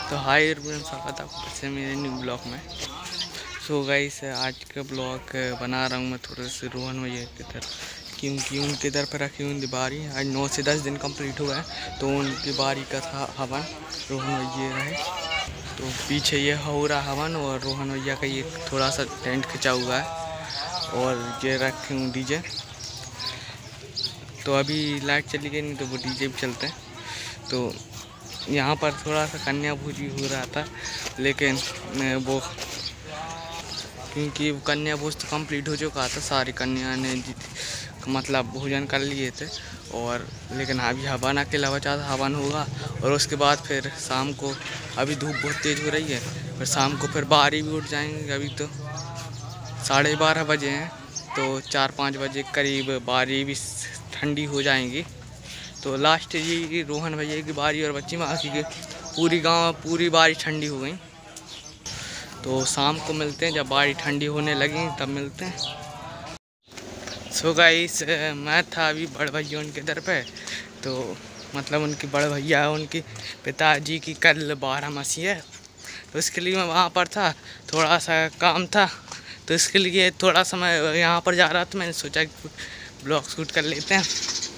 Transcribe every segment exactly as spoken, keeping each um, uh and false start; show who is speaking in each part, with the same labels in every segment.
Speaker 1: तो hi everyone, स्वागत है आपको से मेरे न्यू ब्लॉग में। सो गाइस, आज का ब्लॉग बना रहा हूँ मैं थोड़े से रोहन भैया की तरफ, क्योंकि उनके दर पर रखी हुई बारी आज नौ से दस दिन कंप्लीट हुआ है, तो उनकी बारी का था हवन। रोहन भैया रहे तो पीछे ये हो रहा हवन, और रोहन भैया का ये थोड़ा सा टेंट खिंचा हुआ है, और ये रखे हूँ डीजे। तो अभी लाइट चली गई, नहीं तो वो डीजे भी चलते हैं। तो यहाँ पर थोड़ा सा कन्या भोजी हो रहा था, लेकिन वो क्योंकि कन्या भोज तो कंप्लीट हो चुका था, सारी कन्या ने मतलब भोजन कर लिए थे। और लेकिन अभी हवन अकेला बचा था, हवन होगा और उसके बाद फिर शाम को, अभी धूप बहुत तेज़ हो रही है, फिर शाम को फिर बारी भी उठ जाएंगे। अभी तो साढ़े बारह बजे हैं, तो चार पाँच बजे करीब बारी भी ठंडी हो जाएंगी। तो लास्ट ये रोहन भैया की बारी और बच्ची मासी की पूरी गांव पूरी बारी ठंडी हो गई। तो शाम को मिलते हैं, जब बारी ठंडी होने लगी तब मिलते हैं। सो गाइस, मैं था अभी बड़ भैया उनके दर पे, तो मतलब उनके बड़ भैया उनके पिताजी की कल बारह मसी है, तो इसके लिए मैं वहाँ पर था, थोड़ा सा काम था, तो इसके लिए थोड़ा सा मैं यहाँ पर जा रहा था। मैंने सोचा कि ब्लॉग शूट कर लेते हैं,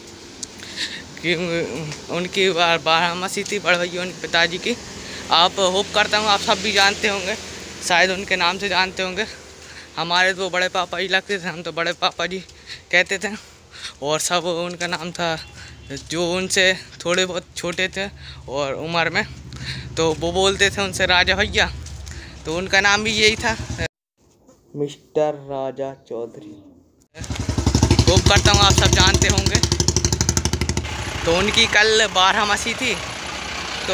Speaker 1: कि उनकी बारह मसी थी बड़े भैया उनके पिताजी की। आप होप करता हूँ आप सब भी जानते होंगे, शायद उनके नाम से जानते होंगे। हमारे तो बड़े पापा जी लगते थे, हम तो बड़े पापा जी कहते थे, और सब उनका नाम था जो उनसे थोड़े बहुत छोटे थे और उम्र में, तो वो बोलते थे उनसे राजा भैया, तो उनका नाम भी यही था, मिस्टर राजा चौधरी। होप करता हूँ आप सब जानते होंगे। तो उनकी कल बारह मसी थी, तो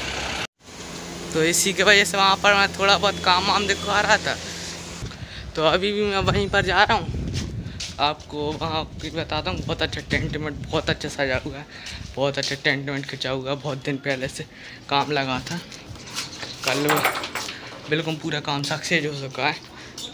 Speaker 1: तो इसी की वजह से वहाँ पर मैं थोड़ा बहुत काम वाम दिखवा रहा था। तो अभी भी मैं वहीं पर जा रहा हूँ, आपको वहाँ की बताता हूँ। बहुत अच्छा टेंट वेंट बहुत अच्छा सजा हुआ है, बहुत अच्छा टेंट वेंट खिंचा हुआ है, बहुत दिन पहले से काम लगा था। कल बिल्कुल पूरा काम सक्सेस हो चुका है।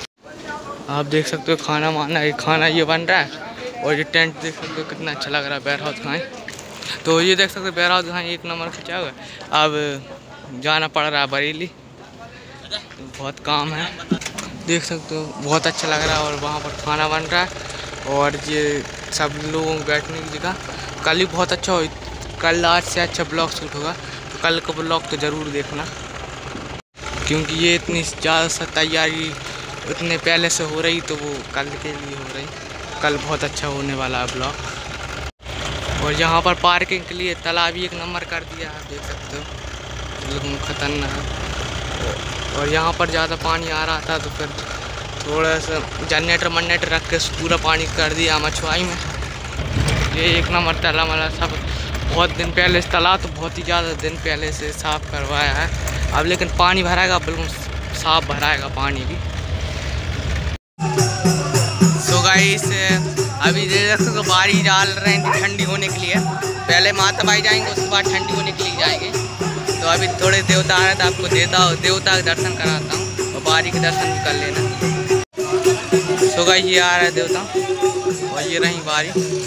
Speaker 1: आप देख सकते हो खाना वाना खाना ये बन रहा है, और ये टेंट देख सकते हो कितना अच्छा लग रहा है। वेयर हाउस खाएँ, तो ये देख सकते हो वेयर हाउस खाएँ एक नंबर खिंचा हुआ है। अब जाना पड़ रहा है बरेली, तो बहुत काम है, देख सकते हो बहुत अच्छा लग रहा है। और वहाँ पर खाना बन रहा है, और ये सब लोगों को बैठने की जगह। कल ही बहुत अच्छा हो, कल आज से अच्छा ब्लॉग शूट होगा, तो कल का ब्लॉग तो ज़रूर देखना, क्योंकि ये इतनी ज़्यादा सा तैयारी उतने पहले से हो रही, तो वो कल के लिए हो रही। कल बहुत अच्छा होने वाला है ब्लॉग। और यहाँ पर पार्किंग के लिए तालाब भी एक नंबर कर दिया है, देख सकते हो बिल्कुल खतरनाक। और यहाँ पर ज़्यादा पानी आ रहा था, तो फिर थोड़ा सा जनरेटर मनरेटर रख के पूरा पानी कर दिया मछुआई में। ये एक नंबर ताला वाला सब बहुत दिन पहले से तालाब तो बहुत ही ज़्यादा दिन पहले से साफ़ करवाया है अब, लेकिन पानी भराएगा बिल्कुल साफ भराएगा पानी भी। सो गाइस, अभी देख सकते हो बारी डाल रहे हैं ठंडी होने के लिए। पहले माता बाई जाएंगे, उसके बाद ठंडी होने के लिए जाएंगे। तो अभी थोड़े देवता आ रहे थे, आपको देवता देवता के दर्शन कराता हूँ, और बारी के दर्शन भी कर लेना। सो गाइस, ये आ रहा है देवता, और ये रही बारी।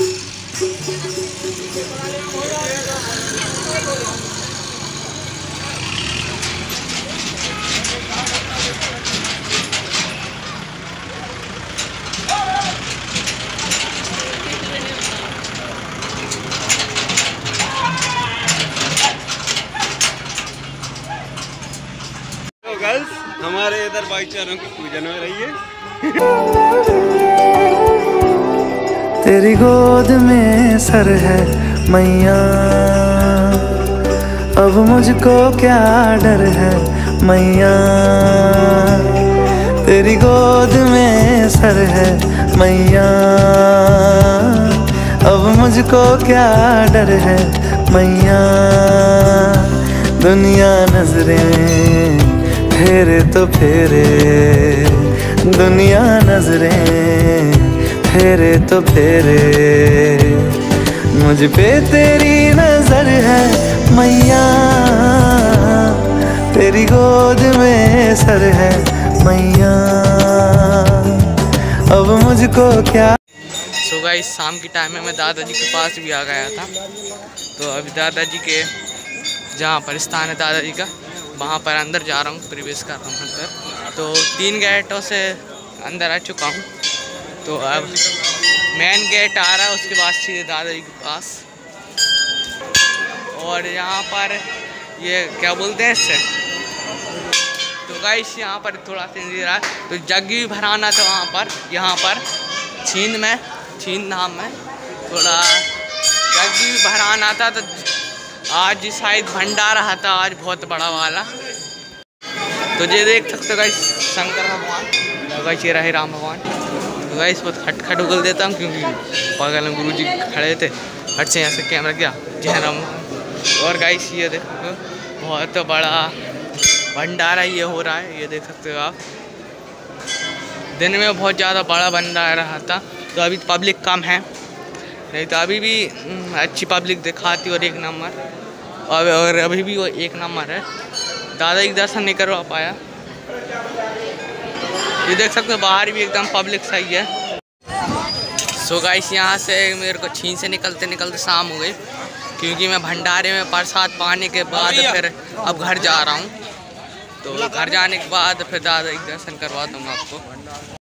Speaker 2: गर्ल्स, हमारे इधर भाईचारों की पूजन में रहिए।
Speaker 3: तेरी गोद में सर है मैया, अब मुझको क्या डर है मैया। तेरी गोद में सर है मैया, अब मुझको क्या डर है मैया। दुनिया नजरें फेरे तो फेरे, दुनिया नजरें फेरे तो फेरे, मुझ पे तेरी नजर है मैया। तेरी गोद में सर है मैया, अब मुझको क्या।
Speaker 1: सो गाइस, शाम की टाइम में मैं दादाजी के पास भी आ गया था, तो अभी दादाजी के जहाँ पर स्थान है दादाजी का, वहाँ पर अंदर जा रहा हूँ, प्रवेश कर रहा हूँ अंदर। तो तीन गेटों से अंदर आ चुका हूँ। तो अब मेन गेट आ रहा है, उसके बाद सीधे दादाजी के पास। और यहाँ पर ये क्या बोलते हैं इससे, तो गाइस यहाँ पर थोड़ा सा इंतजार है। तो जग भी भराना था वहाँ पर, यहाँ पर छीन में, छीन नाम में थोड़ा जग भी भराना था। तो आज शायद भंडारा था आज बहुत बड़ा वाला। तो ये देख सकते हो गाइस शंकर भगवान, तो गाइस ये रहे राम भगवान। तो गाइस बहुत खट खट उगल देता हूँ क्योंकि बगल में गुरु जी खड़े थे, हट से यहाँ से कैमरा गया जय राम। और गाइस ये देखो बहुत बड़ा भंडारा ये हो रहा है, ये देख सकते हो आप। दिन में बहुत ज़्यादा बड़ा भंडारा रहा था, तो अभी पब्लिक कम है, नहीं तो अभी भी अच्छी पब्लिक दिखाती और एक नंबर। और और अभी भी वो एक नंबर है। दादाजी के दर्शन नहीं करवा पाया। ये देख सकते हो बाहर भी एकदम पब्लिक सही है। सो गाइस यहाँ से मेरे को छीन से निकलते निकलते शाम हो गई, क्योंकि मैं भंडारे में प्रसाद पाने के बाद फिर अब घर जा रहा हूँ। तो घर जाने के बाद फिर दादाजी के दर्शन करवाता हूँ आपको।